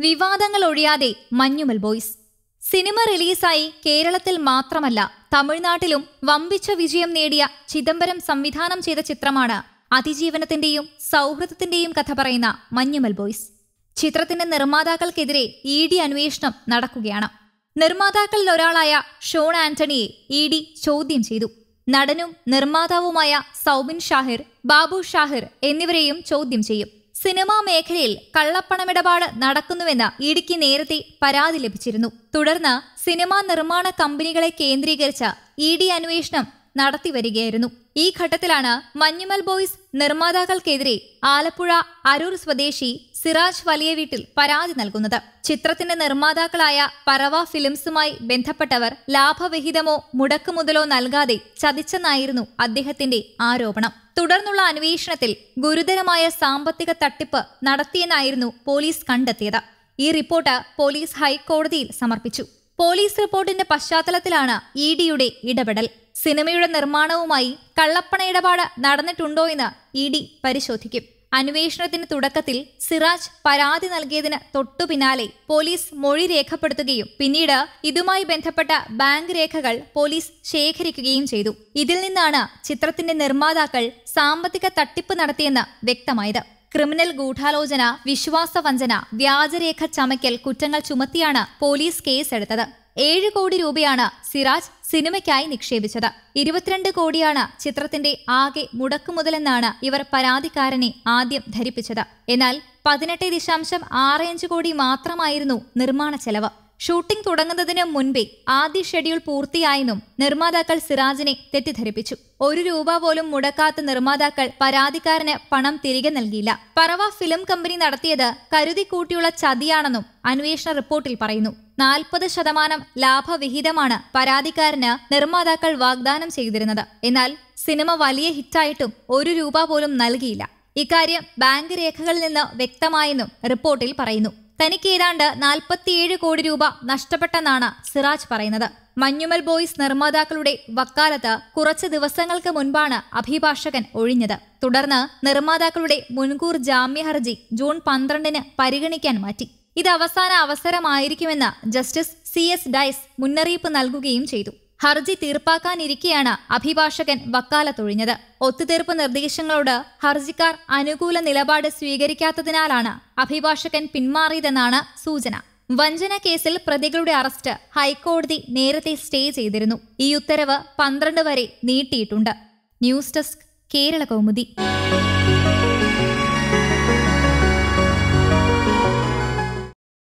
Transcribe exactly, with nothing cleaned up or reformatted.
വിവാദങ്ങൾ ഒഴിയാതെ Manjummel boys. Cinema റിലീസായി കേരളത്തിൽ മാത്രമല്ല തമിഴ്നാട്ടിലും വമ്പിച്ച വിജയം നേടിയ ചിദംബരം സംവിധാനം ചെയ്ത ചിത്രമാണ് അതിജീവനത്തിന്റെയും സൗഹൃദത്തിന്റെയും കഥ പറയുന്ന മഞ്ഞുമൽ ബോയ്സ്. ചിത്രത്തിന്റെ നിർമ്മാതാക്കൾക്കെതിരെ ഇ ഡി അന്വേഷണം നടക്കുകയാണ്. നിർമ്മാതാക്കളിൽ ഒരാളായ ഷോൺ ആന്റണിയെ ഇ ഡി ചോദ്യം ചെയ്തു. നടനും നിർമ്മാതാവുമായ സൗബിൻ ഷാഹിർ, ബാബു ഷാഹിർ എന്നിവരെയും ചോദ്യം ചെയ്യും. സിനിമാ മേഖലയിൽ കള്ളപ്പണമിടപാട് നടക്കുന്നുവെന്ന് ഇഡിക്ക് നേരത്തെ പരാതി ലഭിച്ചിരുന്നു. തുടർന്ന് സിനിമാ നിർമ്മാണ കമ്പനികളെ കേന്ദ്രീകരിച്ച് ഇ ഡി അന്വേഷണം നടത്തിവരികയായിരുന്നു. ഈ ഘട്ടത്തിലാണ് മഞ്ഞുമൽ ബോയ്സ് നിർമ്മാതാക്കൾക്കെതിരെ ആലപ്പുഴ അരൂർ സ്വദേശി സിറാജ് വലിയ വീട്ടിൽ പരാതി നൽകുന്നത്. ചിത്രത്തിന്റെ നിർമ്മാതാക്കളായ പറവ ഫിലിംസുമായി ബന്ധപ്പെട്ടവർ ലാഭവിഹിതമോ മുടക്കുമുതലോ നൽകാതെ ചതിച്ചെന്നായിരുന്നു അദ്ദേഹത്തിന്റെ ആരോപണം. തുടർന്നുള്ള അന്വേഷണത്തിൽ ഗുരുതരമായ സാമ്പത്തിക തട്ടിപ്പ് നടത്തിയെന്നായിരുന്നു പോലീസ് കണ്ടെത്തിയത്. ഈ റിപ്പോർട്ട് പോലീസ് ഹൈക്കോടതിയിൽ സമർപ്പിച്ചു. പോലീസ് റിപ്പോർട്ടിന്റെ പശ്ചാത്തലത്തിലാണ് ഇ ഡിയുടെ ഇടപെടൽ. സിനിമയുടെ നിർമ്മാണവുമായി കള്ളപ്പണ ഇടപാട് നടന്നിട്ടുണ്ടോ എന്ന് ഇ ഡി പരിശോധിക്കും. അന്വേഷണത്തിന് തുടക്കത്തിൽ സിറാജ് പരാതി നൽകിയതിന് തൊട്ടു പിന്നാലെ പോലീസ് മൊഴി രേഖപ്പെടുത്തുകയും പിന്നീട് ഇതുമായി ബന്ധപ്പെട്ട ബാങ്ക് രേഖകൾ പോലീസ് ശേഖരിക്കുകയും ചെയ്തു. ഇതിൽ നിന്നാണ് ചിത്രത്തിന്റെ നിർമ്മാതാക്കൾ സാമ്പത്തിക തട്ടിപ്പ് നടത്തിയെന്ന് വ്യക്തമായത്. ക്രിമിനൽ ഗൂഢാലോചന, വിശ്വാസവഞ്ചന, വ്യാജരേഖ ചമയ്ക്കൽ കുറ്റങ്ങൾ ചുമത്തിയാണ് പോലീസ് കേസെടുത്തത്. ഏഴ് കോടി രൂപയാണ് സിറാജ് സിനിമയ്ക്കായി നിക്ഷേപിച്ചത്. ഇരുപത്തിരണ്ട് കോടിയാണ് ചിത്രത്തിന്റെ ആകെ മുടക്കുമുതലെന്നാണ് ഇവർ പരാതിക്കാരനെ ആദ്യം ധരിപ്പിച്ചത്. എന്നാൽ പതിനെട്ട് ദശാംശം ആറ് അഞ്ച് കോടി മാത്രമായിരുന്നു നിർമ്മാണ ചെലവ്. ഷൂട്ടിംഗ് തുടങ്ങുന്നതിന് മുൻപേ ആദ്യ ഷെഡ്യൂൾ പൂർത്തിയായെന്നും നിർമ്മാതാക്കൾ സിറാജിനെ തെറ്റിദ്ധരിപ്പിച്ചു. ഒരു രൂപ പോലും മുടക്കാത്ത നിർമ്മാതാക്കൾ പരാതിക്കാരന് പണം തിരികെ നൽകിയില്ല. പറവ ഫിലിം കമ്പനി നടത്തിയത് കരുതിക്കൂട്ടിയുള്ള ചതിയാണെന്നും അന്വേഷണ റിപ്പോർട്ടിൽ പറയുന്നു. നാൽപ്പത് ശതമാനം ലാഭവിഹിതമാണ് പരാതിക്കാരന് നിർമ്മാതാക്കൾ വാഗ്ദാനം ചെയ്തിരുന്നത്. എന്നാൽ സിനിമ വലിയ ഹിറ്റായിട്ടും ഒരു രൂപ പോലും നൽകിയില്ല. ഇക്കാര്യം ബാങ്ക് രേഖകളിൽ നിന്ന് വ്യക്തമായെന്നും റിപ്പോർട്ടിൽ പറയുന്നു. തനിക്ക് ഏതാണ്ട് നാൽപ്പത്തിയേഴ് കോടി രൂപ നഷ്ടപ്പെട്ടെന്നാണ് സിറാജ് പറയുന്നത്. മഞ്ഞുമൽ ബോയ്സ് നിർമ്മാതാക്കളുടെ വക്കാലത്ത് കുറച്ച് ദിവസങ്ങൾക്ക് മുൻപാണ് അഭിഭാഷകൻ ഒഴിഞ്ഞത്. തുടർന്ന് നിർമ്മാതാക്കളുടെ മുൻകൂർ ജാമ്യ ഹർജി ജൂൺ പന്ത്രണ്ടിന് പരിഗണിക്കാൻ മാറ്റി. ഇത് അവസാന അവസരമായിരിക്കുമെന്ന് ജസ്റ്റിസ് സി എസ് ഡൈസ് മുന്നറിയിപ്പ് നൽകുകയും ചെയ്തു. ഹർജി തീർപ്പാക്കാനിരിക്കെയാണ് അഭിഭാഷകൻ വക്കാലത്തൊഴിഞ്ഞത്. ഒത്തുതീർപ്പ് നിർദ്ദേശങ്ങളോട് ഹർജിക്കാർ അനുകൂല നിലപാട് സ്വീകരിക്കാത്തതിനാലാണ് അഭിഭാഷകൻ പിന്മാറിയതെന്നാണ് സൂചന. വഞ്ചന കേസിൽ പ്രതികളുടെ അറസ്റ്റ് ഹൈക്കോടതി നേരത്തെ സ്റ്റേ ചെയ്തിരുന്നു. ഈ ഉത്തരവ് പന്ത്രണ്ട് വരെ നീട്ടിയിട്ടുണ്ട്. News desk, Kerala Kaumudi.